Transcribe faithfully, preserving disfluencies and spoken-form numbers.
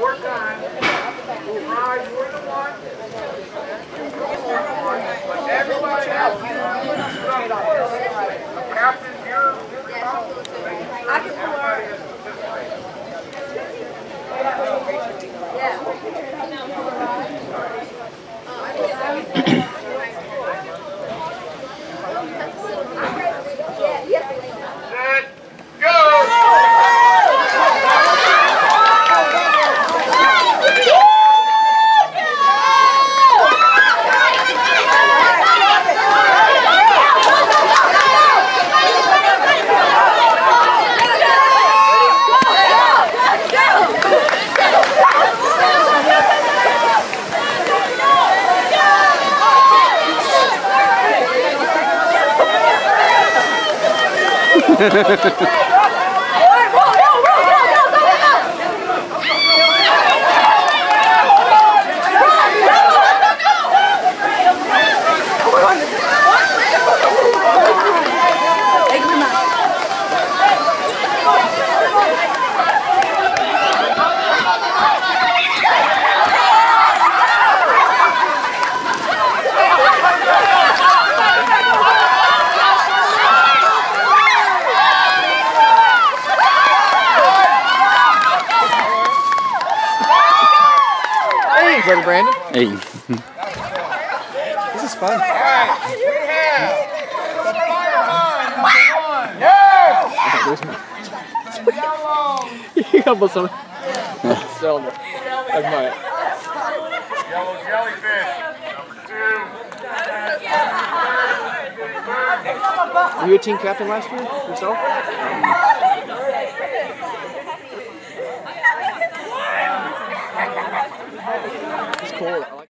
Four times. Try more than one. But everybody has to the captain, you're responsible for making sure that everybody is participating. Set, go! Brother Brandon. Hey. This is fun. All right, we have the Powhatan number one. Yes! Yellow. You got both some. Selma. Like mine. Yellow jellyfish. Number two. Were you a team captain last year yourself? It's cool.